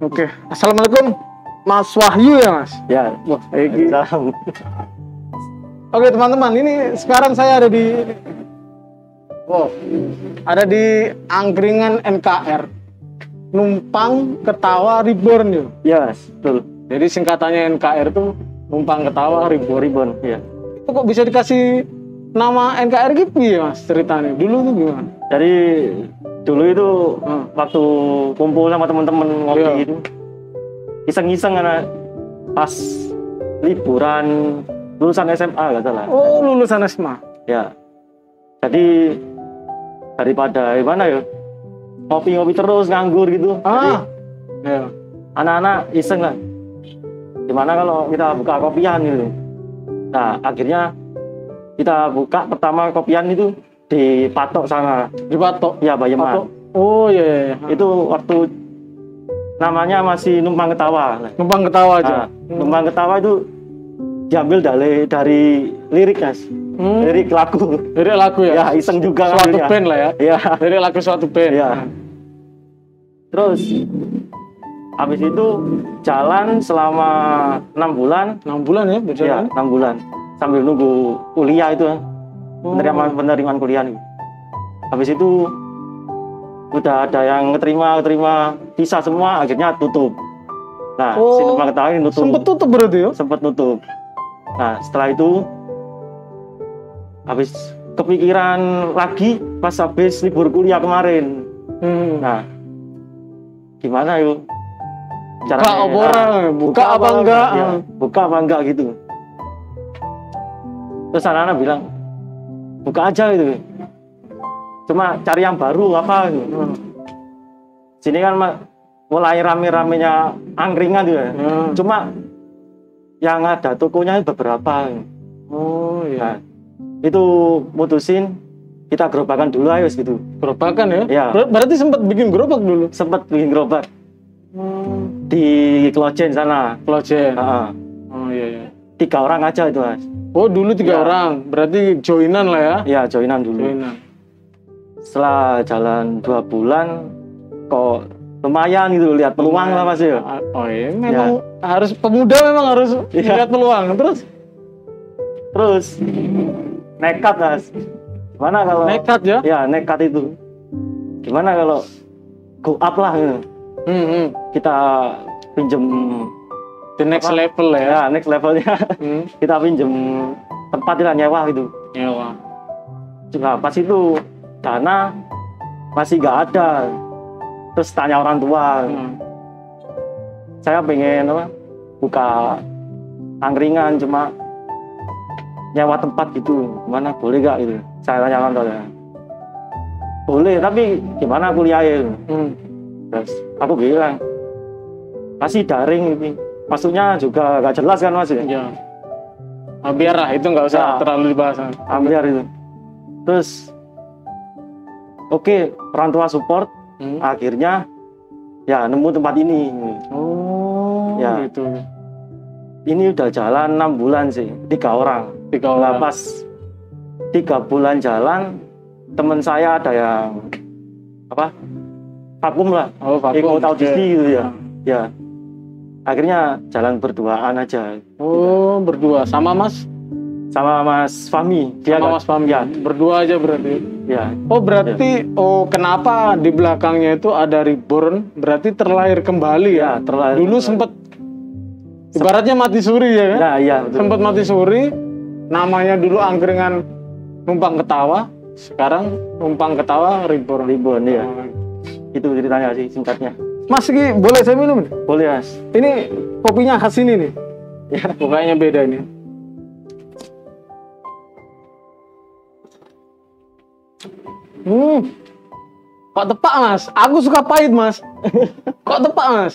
Oke. Assalamualaikum Mas Wahyu ya Mas? Ya. Wah, Salam. Oke teman-teman, ini sekarang saya ada di Angkringan NKR. Numpang Ketawa Reborn ya. Ya, betul. Jadi singkatannya NKR itu Numpang Ketawa Reborn. Ya. Itu kok bisa dikasih nama NKR gitu ya Mas ceritanya? Dulu tuh gimana? Jadi dulu itu waktu kumpul sama teman-teman ngopi Iya. gitu, iseng-iseng karena pas liburan lulusan SMA nggak salah. Oh, lulusan SMA. Ya. Jadi daripada gimana ya, ngopi-ngopi terus nganggur gitu. Jadi Ya. anak-anak iseng lah. Gimana kalau kita buka kopian gitu. Nah, akhirnya kita buka pertama kopian itu di Patok sana. Di Patok. Ya, Bayeman. Oh iya. Itu waktu namanya masih Numpang Ketawa. Numpang Ketawa aja. Numpang Ketawa itu diambil dari lirik, Mas. Lirik lagu. Dari lagu ya? Ya, iseng juga. Suatu ya. band lah ya? Ya. Dari lagu suatu band. Ya. Terus habis itu jalan selama 6 bulan. 6 bulan ya Ya, berjalan? 6 bulan. Sambil nunggu kuliah itu. Penerimaan kuliah nih. Habis itu udah ada yang terima bisa semua, akhirnya tutup. Nah, si Numpang Ketawa ini nutup. Sempet tutup berarti ya? Sempet nutup. Nah, setelah itu habis kepikiran lagi pas habis libur kuliah kemarin. Nah, gimana yuk? Buka apa enggak? Ya, buka apa enggak gitu. Terus anak-anak bilang, buka aja gitu. Cuma cari yang baru apa gitu. Sini kan mulai rame-ramenya angkringan gitu ya. Cuma yang ada tokonya beberapa. Oh iya. Nah, itu mutusin kita gerobakan dulu ayo gitu. Gerobakan ya? Ya. Berarti sempat bikin gerobak dulu? Sempat bikin gerobak di Klojen sana. Klojen. Oh iya. 3 orang aja itu, Mas. Oh dulu 3 orang, berarti joinan lah ya? Ya, joinan dulu. Setelah jalan 2 bulan, kok lumayan gitu, lihat peluang lah Mas ya. Oh iya, memang harus pemuda memang harus lihat peluang. Terus nekat Mas. Gimana kalau nekat ya? Ya, nekat itu. Gimana kalau go up lah gitu. Kita pinjem the next level lah ya? Ya, next levelnya. Kita pinjem tempat lah, nyewa gitu. Nyewa. Nah, pas itu dana masih nggak ada. Terus tanya orang tua. Saya pengen buka angkringan, cuma nyewa tempat gitu. Gimana, boleh gak gitu? Saya tanya orang tua. Boleh, tapi gimana kuliahnya? Terus aku bilang, masih daring ini. Maksudnya juga gak jelas kan Mas ya? Iya. Biar lah, itu nggak usah terlalu dibahas. Biar itu. Terus oke, orang tua support. Akhirnya ya nemu tempat ini. Oh ya. Gitu. Ini udah jalan 6 bulan sih, 3 orang. Nah, pas 3 bulan jalan, teman saya ada yang vakum lah. Vakum. Ikut audisi gitu ya. Ya. Akhirnya jalan berduaan aja. Oh, berdua sama Mas? Sama Mas Fahmi. Sama Mas Fahmi. Ya. Berdua aja berarti. Ya. Oh, berarti kenapa di belakangnya itu ada Reborn? Berarti terlahir kembali ya? Terlahir. Dulu sempat ibaratnya mati suri ya kan? Nah, iya, betul. Sempat mati suri. Namanya dulu angkringan Numpang Ketawa. Sekarang Numpang Ketawa Reborn. Reborn ya. Itu ceritanya sih singkatnya. Mas, ini boleh saya minum? Boleh, Mas. Ini kopinya khas ini nih. Ya, pokoknya beda ini. Kok tepak Mas? Aku suka pahit Mas. Kok tepak Mas?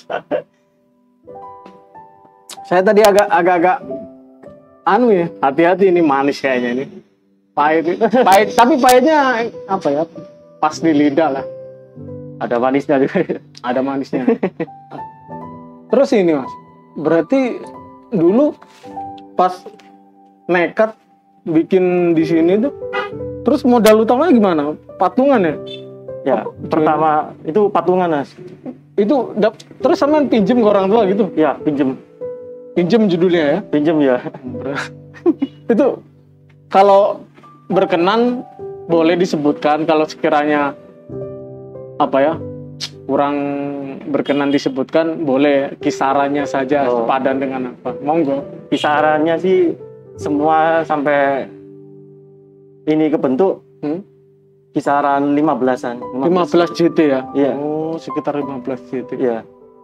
Saya tadi agak ya, hati-hati ini manis kayaknya ini. Pahit, tapi pahitnya apa ya? Pas di lidah lah. Ada manisnya juga. Ada manisnya. Terus ini Mas, berarti dulu pas nekat bikin di sini tuh, terus modal utamanya gimana? Patungan ya? Ya, pertama itu patungan Mas. Itu terus sampean pinjem ke orang tua gitu? Ya, pinjem Judulnya ya? pinjem ya. Itu kalau berkenan boleh disebutkan, kalau sekiranya apa ya kurang berkenan disebutkan boleh kisarannya saja sepadan dengan apa, monggo. Kisarannya sih semua sampai ini kebentuk kisaran 15-an. 15 JT ya? Iya. Oh, sekitar 15 JT. Iya.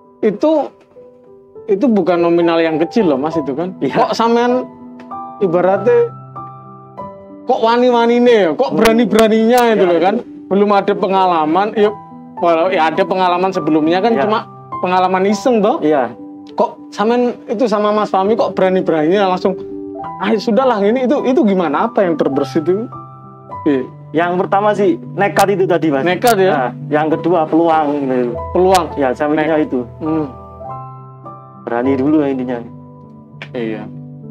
Itu bukan nominal yang kecil loh Mas itu kan? Iya. Kok sampean ibaratnya kok wani-wanine ya? Kok berani-beraninya itu loh kan? Belum ada pengalaman, walau ya ada pengalaman sebelumnya kan, cuma pengalaman iseng toh? Iya. Kok sampean itu sama Mas Fahmi kok berani-beraninya langsung sudahlah ini itu gimana, apa yang terbersit itu? Yang pertama sih nekat itu tadi Mas. Nekat ya? Nah, yang kedua peluang gitu. Peluang. Ya, saya mikirnya itu. Berani dulu intinya. Iya.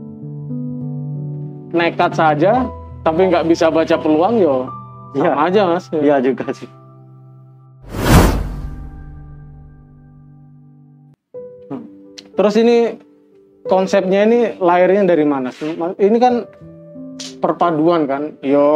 Nekat saja tapi nggak bisa baca peluang sama aja Mas. Iya juga sih. Terus ini konsepnya ini lahirnya dari mana? Ini kan perpaduan kan,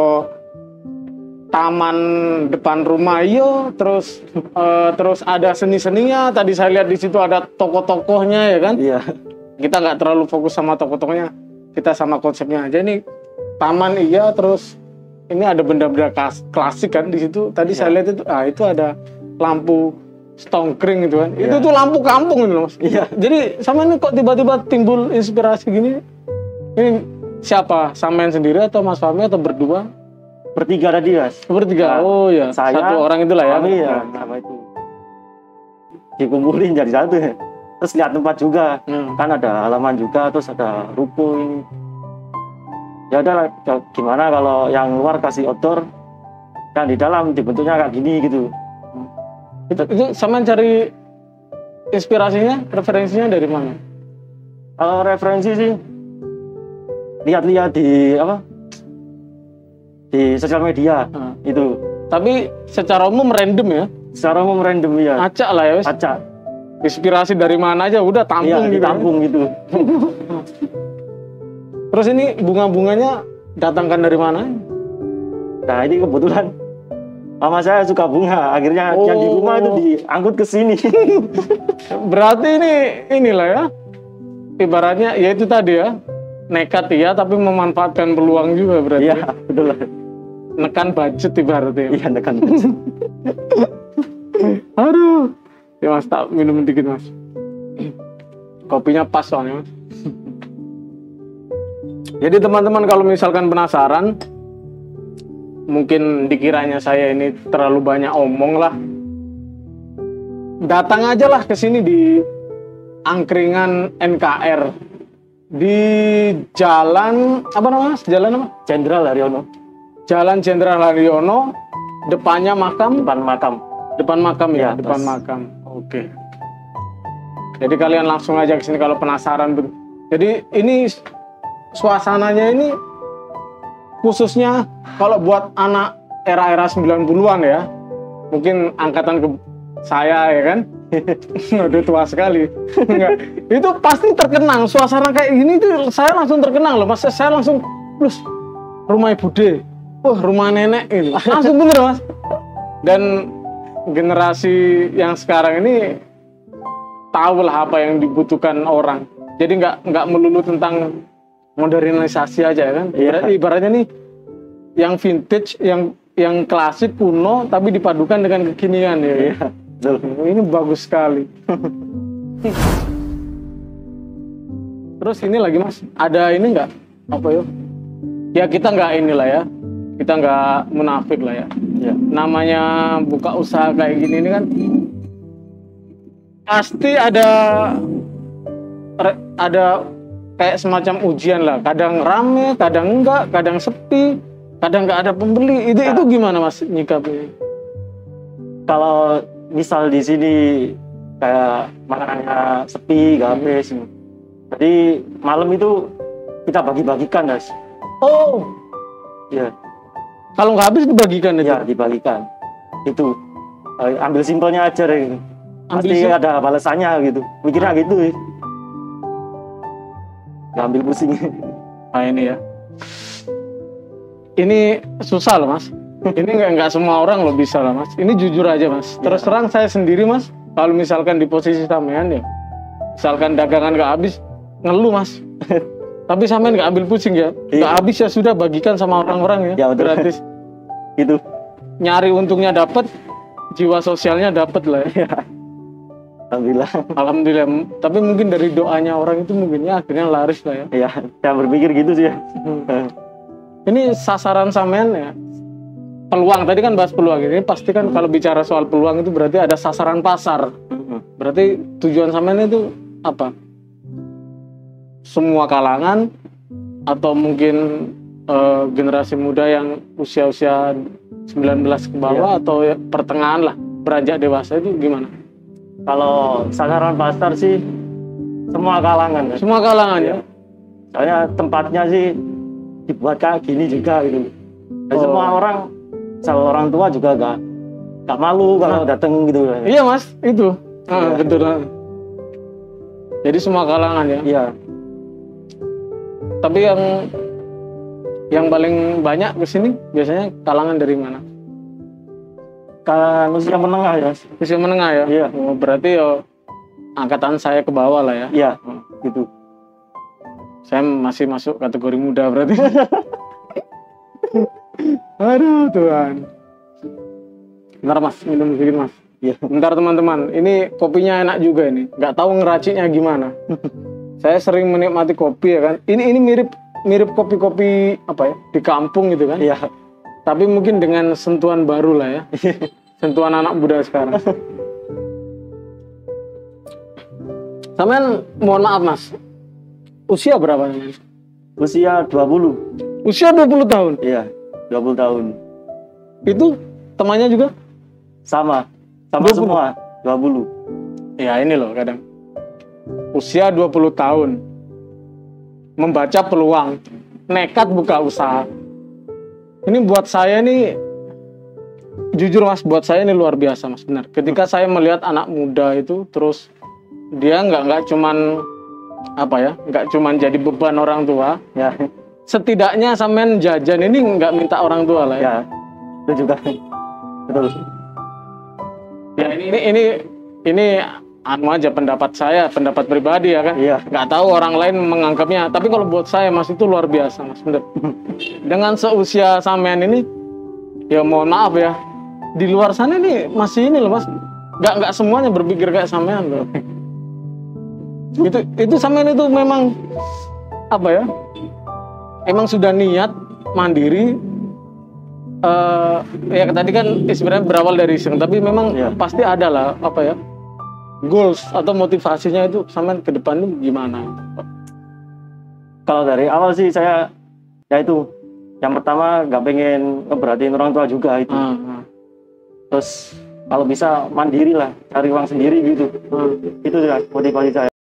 taman depan rumah, terus ada seni-seninya. Tadi saya lihat di situ ada tokoh-tokohnya ya kan? Iya. Kita nggak terlalu fokus sama tokoh-tokohnya, kita sama konsepnya aja. Ini taman terus ini ada benda-benda klasik kan di situ. Tadi saya lihat itu ada lampu stongkring gitu kan. Itu tuh lampu kampung gitu Mas. Iya. Jadi sama ini kok tiba-tiba timbul inspirasi gini? Ini siapa? Sampean sendiri atau Mas Fahmi atau berdua? Bertiga tadi Mas. Bertiga. Oh ya. Saya, satu orang itulah ya. Kami ya sama itu. Dikumpulin jadi satu. Terus lihat tempat juga. Kan ada halaman juga, terus ada ruko ini. Ya udah gimana kalau yang luar kasih outdoor, kan di dalam dibentuknya kayak gini gitu. Itu sama cari inspirasinya, referensinya dari mana? Kalau referensi sih lihat-lihat di sosial media itu. Tapi secara umum random ya? Secara umum random ya. Acak lah ya wes. Acak. Inspirasi dari mana aja udah tampung gitu. Tampung gitu. Terus ini bunga-bunganya datangkan dari mana? Nah ini kebetulan mama saya suka bunga, akhirnya yang di rumah itu diangkut ke sini. Berarti inilah ya, ibaratnya ya itu tadi ya, nekat ya, tapi memanfaatkan peluang juga berarti. Iya, betul. Nekan budget ibaratnya. Iya, nekan budget. Aduh, ya Mas tak minum dikit Mas. Kopinya pas soalnya Mas. Jadi teman-teman kalau misalkan penasaran, mungkin dikiranya saya ini terlalu banyak omong lah, datang aja lah ke sini di angkringan NKR di jalan apa namanya? Jalan apa? Jenderal Haryono. Jalan Jenderal Haryono, depannya makam. Depan makam ya, depan makam. Oke. Jadi kalian langsung aja ke sini kalau penasaran. Jadi ini suasananya ini khususnya kalau buat anak era-era 90-an ya, mungkin angkatan ke saya ya kan, udah tua sekali. Itu pasti terkenang, suasana kayak gini tuh saya langsung terkenang loh Mas, saya langsung, plus rumah Ibu D, rumah nenek ini, langsung bener Mas. Dan generasi yang sekarang ini tahu lah apa yang dibutuhkan orang, jadi nggak melulu tentang modernisasi aja kan. Ibaratnya nih yang vintage, yang klasik kuno tapi dipadukan dengan kekinian ya. Ini bagus sekali. Terus ini lagi Mas, ada ini nggak apa ya kita nggak inilah ya, kita nggak munafik lah ya. Namanya buka usaha kayak gini ini kan pasti ada kayak semacam ujian lah, kadang rame, kadang enggak, kadang sepi, kadang nggak ada pembeli. Itu gimana Mas nyikapnya? Kalau misal di sini kayak makanannya sepi, nggak habis, jadi malam itu kita bagi-bagikan Mas. Oh, ya. Kalau nggak habis dibagikan itu? Ya, dibagikan. Itu ambil simpelnya aja deh. pasti ada balasannya gitu, mikirnya gitu ya. Ngambil pusing. Nah ini ya, ini susah loh mas. Ini nggak semua orang loh bisa lah mas. Ini jujur aja mas. Terus terang saya sendiri mas, kalau misalkan di posisi sampean ya, misalkan dagangan nggak habis, ngeluh mas. Tapi sampean nggak ambil pusing ya, nggak habis ya sudah bagikan sama orang-orang ya, gratis. Itu nyari untungnya dapat, jiwa sosialnya dapat lah ya. Alhamdulillah. Alhamdulillah. Tapi mungkin dari doanya orang itu mungkin ya akhirnya laris lah ya. Iya, saya berpikir gitu sih ya. Ini sasaran sampean ya. Peluang tadi kan bahas peluang, ini pasti kan kalau bicara soal peluang itu berarti ada sasaran pasar. Berarti tujuan sampean itu apa? Semua kalangan atau mungkin generasi muda yang usia-usia 19 ke bawah atau ya, pertengahan lah, beranjak dewasa itu gimana? Kalau sasaran pasar sih semua kalangan. Kan? Semua kalangan ya. Soalnya tempatnya sih dibuat kayak gini juga gitu. Dan semua orang, sama orang tua juga gak malu kalau datang gitu. Iya mas, itu betul. Jadi semua kalangan ya. Iya. Tapi yang paling banyak kesini biasanya kalangan dari mana? Kalangan usia menengah ya. Usia menengah ya. Iya. Oh, berarti ya angkatan saya ke bawah lah ya. Iya. Gitu. Saya masih masuk kategori muda berarti. Aduh Tuhan. Bentar mas, minum sedikit mas. Iya. Bentar teman-teman, ini kopinya enak juga ini. Nggak tahu ngeraciknya gimana. Saya sering menikmati kopi ya kan. Ini mirip kopi-kopi apa ya di kampung gitu kan. Iya. Tapi mungkin dengan sentuhan baru lah ya. Sentuhan anak muda sekarang. Sampean mohon maaf mas. Usia berapa nih? Usia 20. Usia 20 tahun? Iya, 20 tahun. Itu temannya juga? Sama 20. Semua 20. Ya ini loh kadang. Usia 20 tahun. Membaca peluang. Nekat buka usaha. Ini buat saya nih, jujur mas, buat saya ini luar biasa mas, benar. Ketika saya melihat anak muda itu, terus dia nggak cuman apa ya, nggak cuman jadi beban orang tua, Ya. setidaknya sampean jajan ini nggak minta orang tua lah ya. Ya. Itu juga. Betul. Ya ini anu aja pendapat saya, pendapat pribadi ya kan. Iya. Nggak tahu orang lain menganggapnya, tapi kalau buat saya mas itu luar biasa mas, bener. Dengan seusia sampean ini, ya mohon maaf ya, di luar sana ini masih ini loh mas, nggak semuanya berpikir kayak sampean loh. Itu sampean itu memang apa ya? Emang sudah niat mandiri. Ya tadi kan sebenarnya berawal dari iseng, tapi memang pasti ada lah apa ya? Goals atau motivasinya itu sampean ke depan itu gimana? Kalau dari awal sih saya ya itu yang pertama nggak pengen ngeberatin orang tua juga itu. Terus kalau bisa mandiri lah, cari uang sendiri gitu. Itu ya motivasi saya.